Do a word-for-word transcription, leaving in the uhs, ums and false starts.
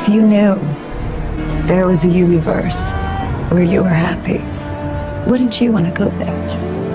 If you knew there was a universe where you were happy, wouldn't you want to go there?